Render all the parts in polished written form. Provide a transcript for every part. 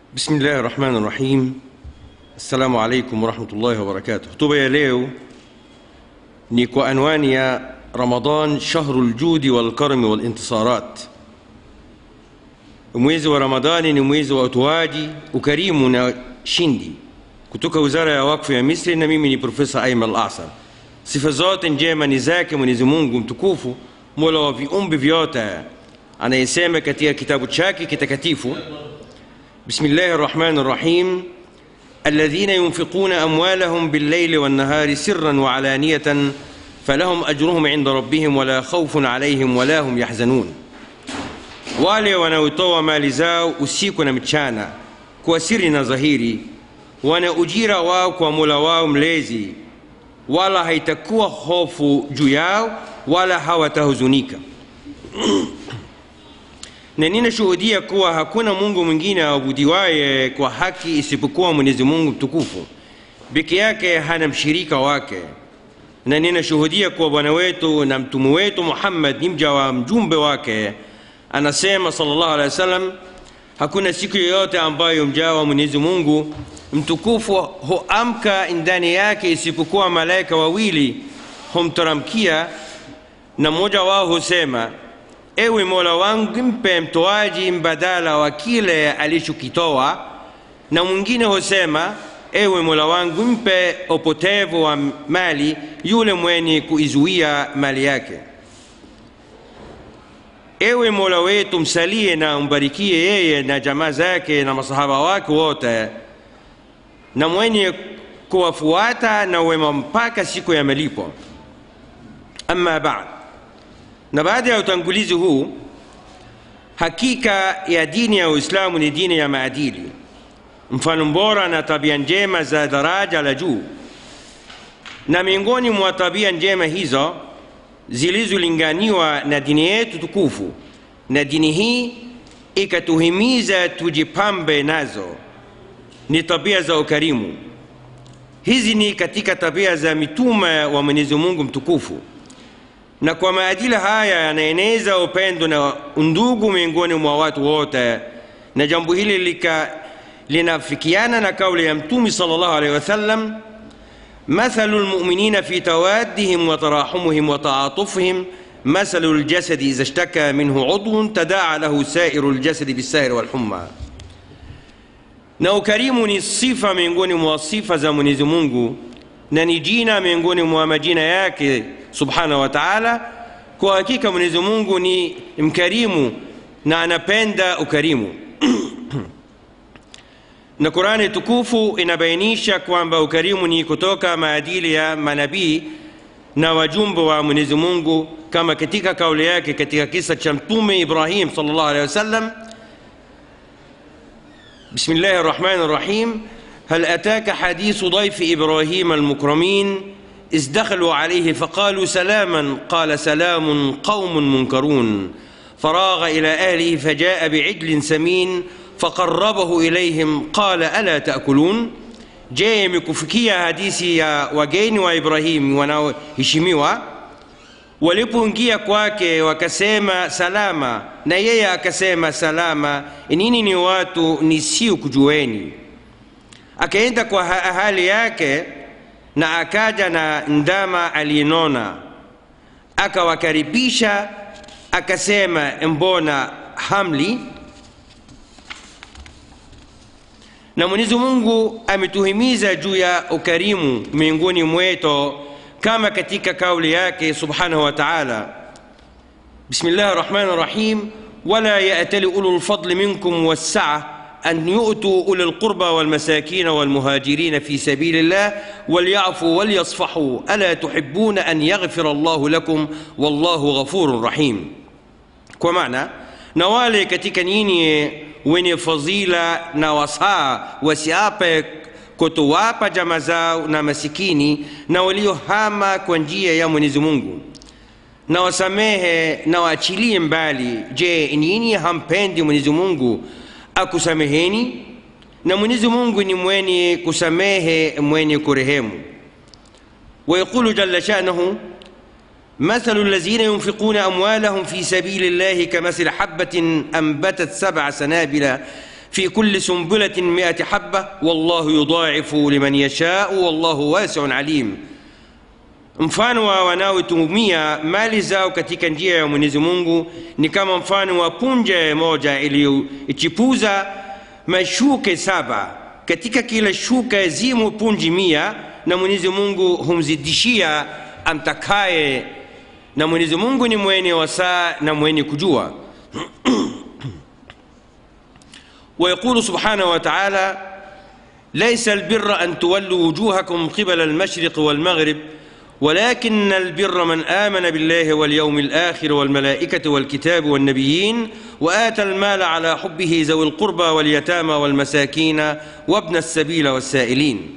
بسم الله الرحمن الرحيم. السلام عليكم ورحمة الله وبركاته. Hotuba ya leo ni kwa anwani ya Ramadhan shahrul judi wal karmi wal intisarat. Mwezi wa Ramadhani ni mwezi wa utoaji, ukarimu na shindi. Kutoka Wizara ya Wakfu ya Misri, na mimi ni Profesa Ayman Al-Asar. Sifa zote njema ni zake Mwenyezi Mungu mtukufu, Mola wa viumbe vyote, anayesema katika kitabu chake kitakatifu: بسم الله الرحمن الرحيم الذين ينفقون أموالهم بالليل والنهار سرا وعلانية فلهم أجرهم عند ربهم ولا خوف عليهم ولا هم يحزنون. wale wanaotoa mali zao usiku na mchana kwa siri na dhahiri wana ujira wao kwa Mola wao mlezi, wala haitakuwa hofu juu yao wala hawatahuzunika. Na ninashuhudia kuwa hakuna Mungu mwingine aabudiwaye kwa haki isipokuwa Mwenyezi Mungu mtukufu, peke yake hana mshirika wake. Na ninashuhudia kuwa bwana wetu na mtume wetu Muhammad ni mja wa mjumbe wake. Anasema sallallahu alaihi wasallam, hakuna siku yoyote ambayo mja wa Mwenyezi Mungu mtukufu huamka ndani yake isipokuwa malaika wawili humteramkia, na mmoja wao husema: ewe Mola wangu, mpe mtoaji mbadala wa kile alichokitoa, na mwingine husema: ewe Mola wangu, mpe upotevu wa mali yule mwenye kuizuia mali yake. Ewe Mola wetu, msalie na umbarikie yeye na jamaa zake na masahaba wake wote, na mwenye kuwafuata na wema mpaka siku ya malipo. Amma ba'd. Na baada ya utangulizi huu, hakika ya dini ya Uislamu ni dini ya maadili, mfano bora na tabia njema za daraja la juu. Na miongoni mwa tabia njema hizo zilizolinganiwa na dini yetu tukufu, na dini hii ikatuhimiza tujipambe nazo, ni tabia za ukarimu. Hizi ni katika tabia za mitume wa Mwenyezi Mungu mtukufu, na kwa maadili haya yanaeneza upendo na undugu miongoni mwa watu wote. Na jambo hili linafikiana na kauli ya Mtume sallallahu alaihi wasallam: مثل المؤمنين في توادهم وتراحمهم وتعاطفهم مثل الجسد إذا اشتكى منه عضو تداعى له سائر الجسد بالسهر والحمى. na ukarimu ni sifa miongoni mwa sifa za Mwenyezi Mungu, na ni jina miongoni mwa majina yake subhanahu wa ta'ala. Kwa hakika Mwenyezi Mungu ni mkarimu na anapenda ukarimu. Na Qur'ani tukufu inabainisha kwamba ukarimu ni kutoka maadili ya manabii na wajumbe wa Mwenyezi Mungu, kama katika kauli yake katika kisa cha Mtume Ibrahim sallallahu alaihi wasallam: بسم الله الرحمن الرحيم هل أتاك حديث ضيف إبراهيم المكرمين إذ دخلوا عليه فقالوا سلاما قال سلام قوم منكرون فراغ إلى أهله فجاء بعجل سمين فقربه إليهم قال ألا تأكلون. je, imekufikia hadithi ya wageni wa Ibrahim wanaoheshimiwa walipoingia kwake wakasema salama, na yeye akasema salama, nini ni watu nisiokujueni. Akaenda kwa ahali yake na akaja na ndama aliyenona, akawakaribisha akasema mbona hamli? Na Mwenyezi Mungu ametuhimiza juu ya ukarimu miongoni mwetu, kama katika kauli yake subhanahu wa ta'ala: Bismillahir Rahmanir Rahim wala ya'tali ulul fadli minkum was-sa'ah an yu'tu ulul qurba wal masakin wal muhajirin fi sabilillah wal ya'fu wal yasfahu ala tuhibbuna an yaghfira Allahu lakum wallahu ghafurur rahim. Kwa maana, na wale katika nyinyi wenye fadhila na wasaa wasiape kutowapa jamaa zao na masikini na waliohama kwa njia ya Mwenyezi Mungu, na wasamehe na waachilie mbali. Je, nyinyi hampendi Mwenyezi Mungu akusameheni? Na Mwenyezi Mungu ni mwenye kusamehe mwenye kurehemu. ويقول جل شأنه: مثل الذين ينفقون أموالهم في سبيل الله كمثل حبة أنبتت 7 سنابل في كل سنبلة 100 حبة والله يضاعف لمن يشاء والله واسع عليم. Mfano wa wanaotumia mali zao katika njia ya Mwenyezi Mungu ni kama mfano wa punje moja iliyochipuza mashuke 7. Katika kila shuka zimo punji 100, na Mwenyezi Mungu humzidishia amtakaye, na Mwenyezi Mungu ni mwenye wasaa na mwenye kujua. ويقول سبحانه وتعالى: ليس البر أن تولوا وجوهكم قبل المشرق والمغرب ولكن البر من آمن بالله واليوم الآخر والملائكة والكتاب والنبيين وآتى المال على حبه ذوي القربى واليتامى والمساكين وابن السبيل والسائلين.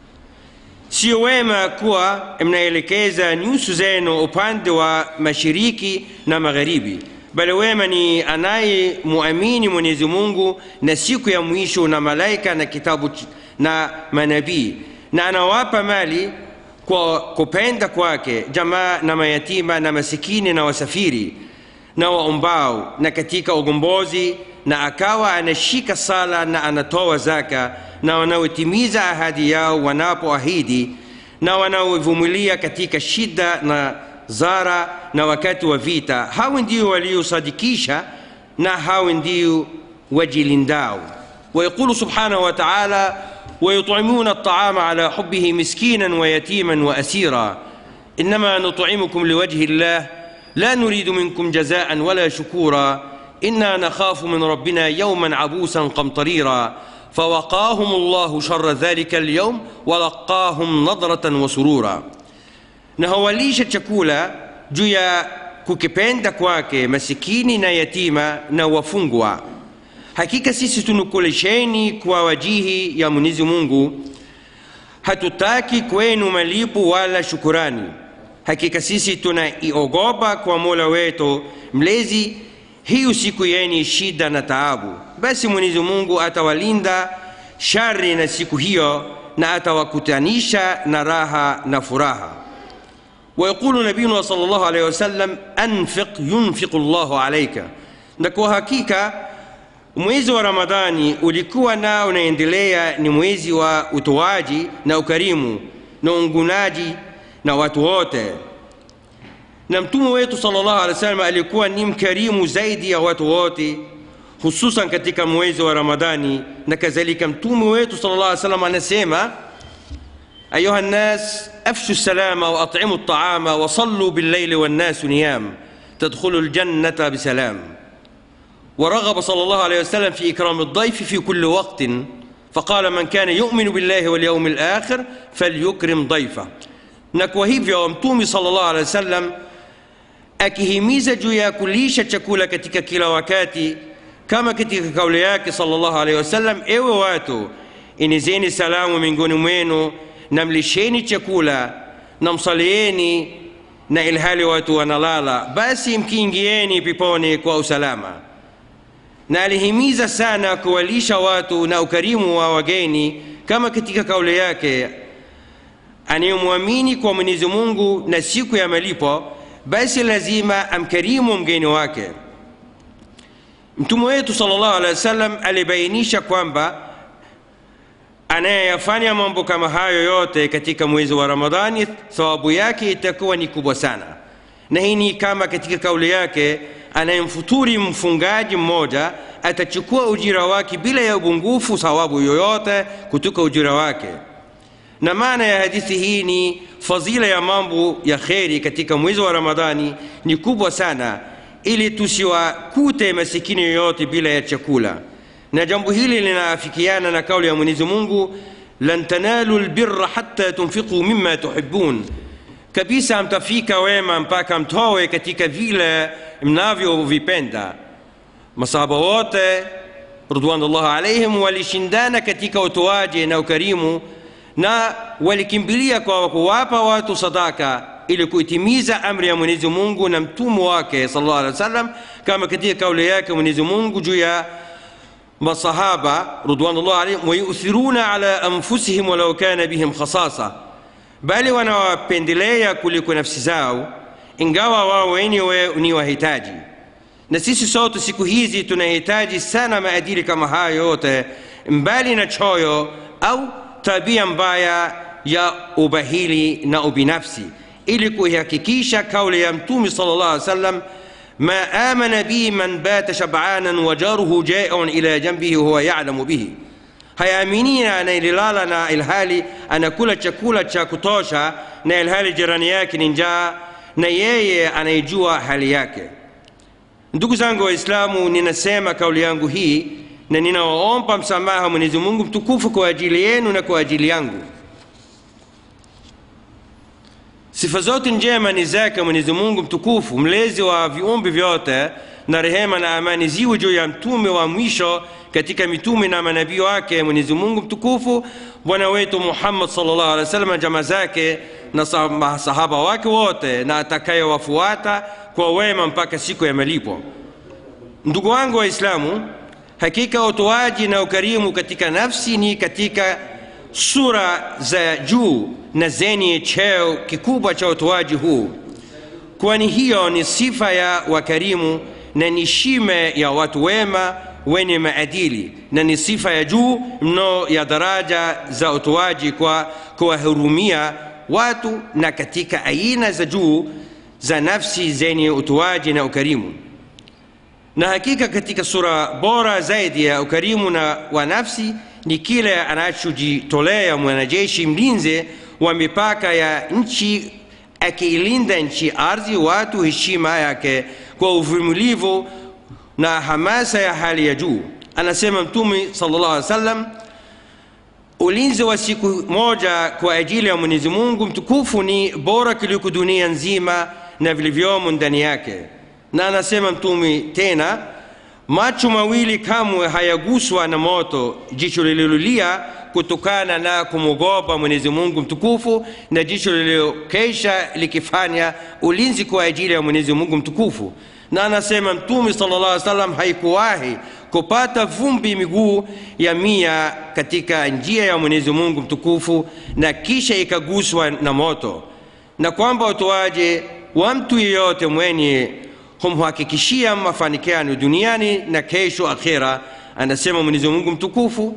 Sio wema kuwa mnaelekeza nyuso zenu upande wa mashariki na magharibi, bali wema ni anayemuamini Mwenyezi Mungu na siku ya mwisho na malaika na kitabu na manabii, na anawapa mali kwa kupenda kwake jamaa na mayatima na masikini na wasafiri na waombao na katika ugombozi, na akawa anashika sala na anatoa zaka, na wanaotimiza ahadi yao wanapoahidi, na wanaovumilia katika shida na zara na wakati wa vita. Hao ndio waliosadikisha na hao ndio wajilindao. ويقول سبحانه وتعالى: ويطعمون الطعام على حبه مسكينا ويتيما وأسيرا إنما نطعمكم لوجه الله لا نريد منكم جزاء ولا شكورا إنا نخاف من ربنا يوما عبوسا قمطريرا فوقاهم الله شر ذلك اليوم ولقاهم نضرة وسرورا. Na hawalisha chakula juu ya kukipenda kwake masikini na yatima na wafungwa. Hakika sisi tunukulisheni kwa wajihi ya Mwenyezi Mungu, hatutaki kwenu malipo wala shukurani. Hakika sisi tunaiogopa kwa Mola wetu mlezi hiyo siku yenye shida na taabu. Basi Mwenyezi Mungu atawalinda shari na siku hiyo, na atawakutanisha na raha na furaha. ويقول نبينا صلى الله عليه وسلم: أنفق ينفق الله عليك. Na kwa hakika mwezi wa Ramadhani ulikuwa nao unaendelea ni mwezi wa utoaji na ukarimu na ungunaji na watu wote, na mtume wetu sallallahu alaihi wasallam alikuwa ni mkarimu zaidi ya watu wote, hususan katika mwezi wa Ramadhani. Na kadhalika mtume wetu sallallahu alaihi wasallam anasema: أيها الناس أفشوا السلام وأطعموا الطعام وصلوا بالليل والناس نيام تدخلوا الجنة بسلام. ورغب صلى الله عليه وسلم في إكرام الضيف في كل وقت، فقال: من كان يؤمن بالله واليوم الآخر فليكرم ضيفه. Na kwa hivyo mtume sallallahu alaihi wasallam akihimiza juu ya kulisha chakula katika kila wakati, kama katika kauli yake sallallahu alaihi wasallam: ewe watu, enezeni salamu miongoni mwenu na mlisheni chakula na msalieni, na ilhali watu wanalala, basi mkiingieni peponi kwa usalama. Na alihimiza sana kuwalisha watu na ukarimu wa wageni, kama katika kauli yake: anayemwamini kwa Mwenyezi Mungu na siku ya malipo, basi lazima amkarimu mgeni wake. Mtume wetu sallallahu alaihi wasallam alibainisha kwamba anayefanya mambo kama hayo yote katika mwezi wa Ramadhani, thawabu yake itakuwa ni kubwa sana. Na hii ni kama katika kauli yake: anayemfuturi mfungaji mmoja atachukua ujira wake bila ya upungufu thawabu yoyote kutoka ujira wake. Na maana ya hadithi hii ni fadhila ya mambo ya kheri katika mwezi wa Ramadhani ni kubwa sana, ili tusiwakute masikini yoyote bila ya chakula. Na jambo hili linaafikiana na kauli ya Mwenyezi Mungu: lan tanalu albirra hatta tunfiqu mimma tuhibbun. Kabisa mtafika wema mpaka mtoe katika vile mnavyovipenda. Masahaba wote ridwanullahi alaihim walishindana katika utoaji na ukarimu, na walikimbilia kwa kuwapa watu sadaka ili kuitimiza amri ya Mwenyezi Mungu na mtume wake sallallahu alaihi wasallam, kama katika kauli yake Mwenyezi Mungu juu ya masahaba ridwanullahi alaihim: wayuthiruna ala anfusihim walau kana bihim khasasa. Bali wanawapendelea kuliko nafsi zao ingawa wao wenyewe ni wahitaji. Na sisi sote siku hizi tunahitaji sana maadili kama hayo yote, mbali na choyo au tabia mbaya ya ubahili na ubinafsi, ili kuhakikisha kauli ya Mtume sallallahu alaihi wasallam, ma amana bi man bata shab'anan wa jaruhu jai'un ila janbihi huwa ya'lamu bihi, hayaamini anayelala na ilhali anakula chakula cha kutosha na ilhali jirani yake ni njaa na yeye anayejua hali yake. Ndugu zangu Waislamu, ninasema kauli yangu hii na ninaomba msamaha Mwenyezi Mungu mtukufu kwa ajili yenu na kwa ajili yangu. Sifa zote njema ni zake Mwenyezi Mungu mtukufu, mlezi wa viumbe vyote, na rehema na amani ziwe juu ya mtume wa mwisho katika mitume na manabii wake Mwenyezi Mungu mtukufu, bwana wetu Muhammad sallallahu alaihi wasallam, jamaa zake na masahaba wake wote, na atakayewafuata kwa wema mpaka siku ya malipo. Ndugu wangu Waislamu, hakika utoaji na ukarimu katika nafsi ni katika sura za juu na zenye cheo kikubwa cha utoaji huu, kwani hiyo ni sifa ya wakarimu na ni shime ya watu wema wenye maadili, na ni sifa ya juu mno ya daraja za utoaji kwa kuwahurumia watu, na katika aina za juu za nafsi zenye utoaji na ukarimu. Na hakika katika sura bora zaidi ya ukarimu na wa nafsi ni kile anachojitolea mwanajeshi mlinzi wa mipaka ya nchi, akiilinda nchi, ardhi, watu, heshima yake kwa uvumilivu na hamasa ya hali ya juu. Anasema Mtume sallallahu alaihi wasallam, ulinzi wa siku moja kwa ajili ya Mwenyezi Mungu mtukufu ni bora kuliko dunia nzima na vilivyomo ndani yake. Na anasema Mtume tena, macho mawili kamwe hayaguswa na moto, jicho lililolia kutokana na kumwogopa Mwenyezi Mungu mtukufu, na jicho lililokesha likifanya ulinzi kwa ajili ya Mwenyezi Mungu mtukufu. Na anasema Mtume sallallahu alaihi wasallam, haikuwahi kupata vumbi miguu ya mia katika njia ya Mwenyezi Mungu mtukufu na kisha ikaguswa na moto, na kwamba utoaji wa mtu yeyote mwenye humhakikishia mafanikio duniani na kesho akhera. Anasema Mwenyezi Mungu mtukufu,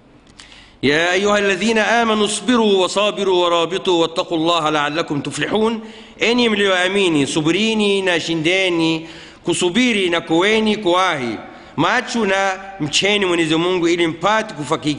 ya ayuha alladhina amanu isbiru wasabiru warabitu wattaqullaha la'allakum tuflihun, enyi mlioamini subirini na shindeni kusubiri na kuweni kuwahi macho na mcheni Mwenyezi Mungu ili mpate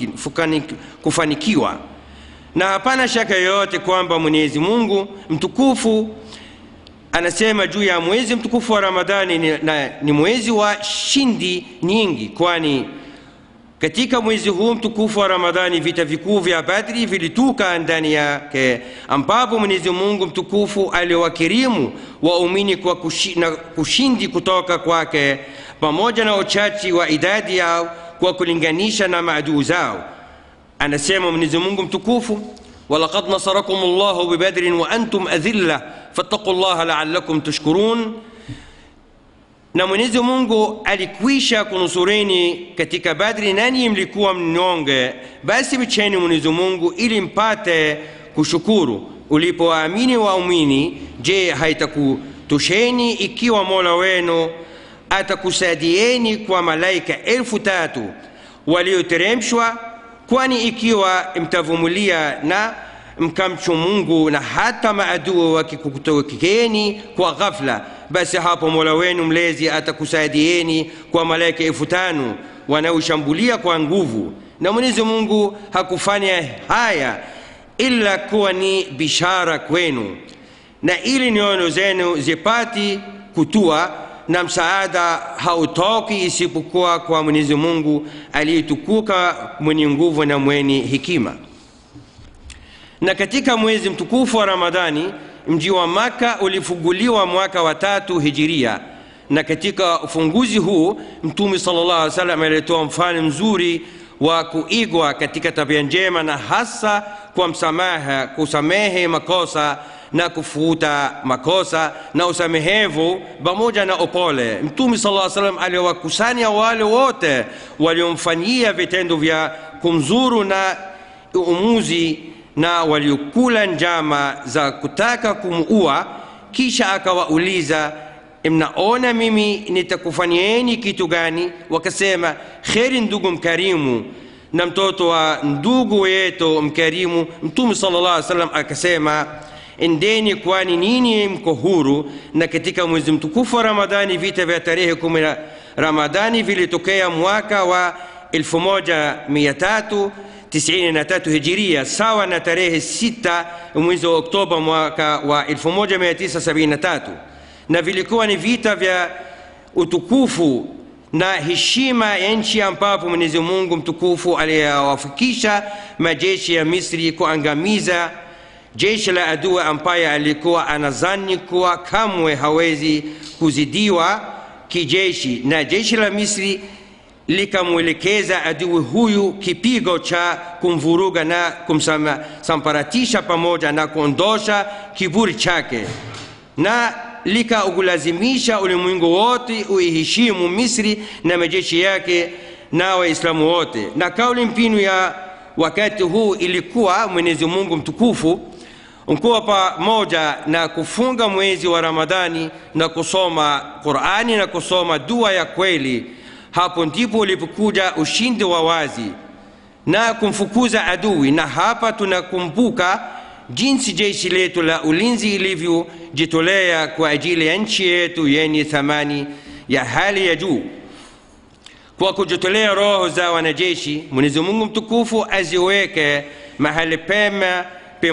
kufanikiwa. Na hapana shaka yoyote kwamba Mwenyezi Mungu mtukufu anasema juu ya mwezi mtukufu wa Ramadhani ni mwezi wa shindi nyingi, kwani katika mwezi huu mtukufu wa Ramadhani vita vikuu vya Badri vilituka ndani yake, ambapo Mwenyezi Mungu mtukufu aliwakirimu waumini kwa kushindi kutoka kwake, pamoja na uchache wa idadi yao kwa kulinganisha na maadui zao. Anasema Mwenyezi Mungu mtukufu, walaqad nasarakumullahu bibadrin wa antum adhilla fattaqullaha la'allakum tashkurun, na Mwenyezi Mungu alikwisha kunusureni katika Badri nanyi mlikuwa mnyonge, basi mcheni Mwenyezi Mungu ili mpate kushukuru. Ulipoamini waumini, je, haitakutosheni ikiwa Mola wenu atakusaidieni kwa malaika 3,000 walioteremshwa? Kwani ikiwa mtavumilia na mkamcha Mungu na hata maadui wakikutokeni kwa ghafla, basi hapo Mola wenu mlezi atakusaidieni kwa malaika 5,000 wanaoshambulia kwa nguvu. Na Mwenyezi Mungu hakufanya haya ila kuwa ni bishara kwenu, na ili nyoyo zenu zipati kutua, na msaada hautoki isipokuwa kwa Mwenyezi Mungu aliyetukuka, mwenye nguvu na mwenye hekima. Na katika mwezi mtukufu wa Ramadhani mji wa Maka ulifunguliwa mwaka wa 3 Hijiria, na katika ufunguzi huu Mtume sallallahu alaihi wasallam alitoa mfano mzuri wa kuigwa katika tabia njema, na hasa kwa msamaha, kusamehe makosa na kufuta makosa na usamehevu pamoja na upole. Mtume sallallahu alaihi wasallam aliwakusanya wale wote waliomfanyia vitendo vya kumzuru na uamuzi na waliokula njama za kutaka kumuua, kisha akawauliza, mnaona mimi nitakufanyieni kitu gani? Wakasema, kheri ndugu mkarimu na mtoto wa ndugu yetu mkarimu. Mtume sallallahu alaihi wasallam akasema, endeni kwani nini mko huru. Na katika mwezi mtukufu wa Ramadhani, vita vya tarehe 10 Ramadhani vilitokea mwaka wa 1393 hijiria, sawa na tarehe 6 mwezi wa Oktoba mwaka wa 1973, na vilikuwa ni vita vya utukufu na heshima ya nchi ambapo Mwenyezi Mungu mtukufu aliyawafikisha majeshi ya Misri kuangamiza jeshi la adui ambaye alikuwa anadhani kuwa kamwe hawezi kuzidiwa kijeshi, na jeshi la Misri likamwelekeza adui huyu kipigo cha kumvuruga na kumsambaratisha pamoja na kuondosha kiburi chake, na likaulazimisha ulimwengu wote uiheshimu Misri na majeshi yake na Waislamu wote. Na kauli mpinu ya wakati huu ilikuwa Mwenyezi Mungu mtukufu mkuwa pamoja na kufunga mwezi wa Ramadhani na kusoma Qur'ani na kusoma dua ya kweli. Hapo ndipo ulipokuja ushindi wa wazi na kumfukuza adui. Na hapa tunakumbuka jinsi jeshi letu la ulinzi ilivyojitolea kwa ajili ya nchi yetu yenye thamani ya hali ya juu. Kwa kujitolea roho za wanajeshi, Mwenyezi Mungu mtukufu aziweke mahali pema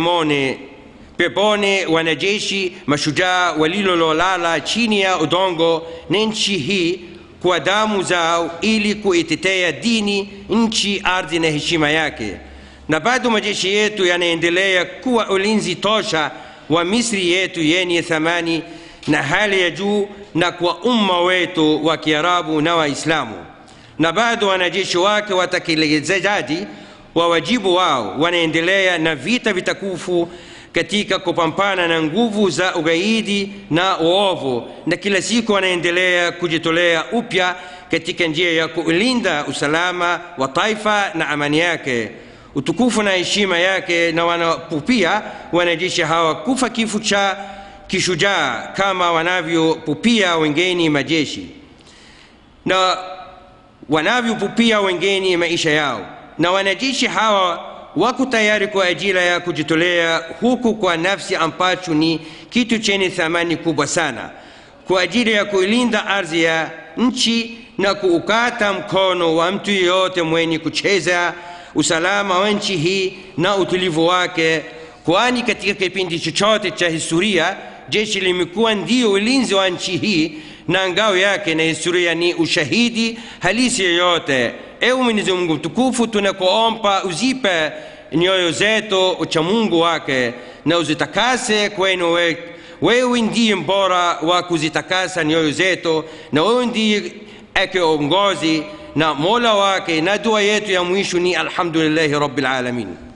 peponi wanajeshi mashujaa walilolala chini ya udongo na nchi hii kwa damu zao ili kuitetea dini, nchi, ardhi na heshima yake. Na bado majeshi yetu yanaendelea kuwa ulinzi tosha wa Misri yetu yenye thamani na hali ya juu na kwa umma wetu wa Kiarabu na Waislamu. Na bado wanajeshi wake watekelezaji wa wajibu wao wanaendelea na vita vitakufu katika kupambana na nguvu za ugaidi na uovu, na kila siku wanaendelea kujitolea upya katika njia ya kulinda usalama wa taifa na amani yake, utukufu na heshima yake. Na wanapupia wanajeshi hawa kufa kifo cha kishujaa kama wanavyopupia wengine majeshi na wanavyopupia wengine maisha yao. Na wanajeshi hawa wako tayari kwa ajili ya kujitolea huku kwa nafsi ambacho ni kitu chenye thamani kubwa sana, kwa ajili ya kuilinda ardhi ya nchi na kuukata mkono wa mtu yeyote mwenye kucheza usalama wa nchi hii na utulivu wake, kwani katika kipindi chochote cha historia jeshi limekuwa ndio ulinzi wa nchi hii na ngao yake, na historia ni ushahidi halisi yoyote. Ewe Mwenyezi Mungu mtukufu, tunakuomba uzipe nyoyo zetu ucha Mungu wake na uzitakase kwenu wewe ndiye mbora wa kuzitakasa nyoyo zetu, na wewe ndiye kiongozi na Mola wake. Na dua yetu ya mwisho ni alhamdulillahi rabbil alamin.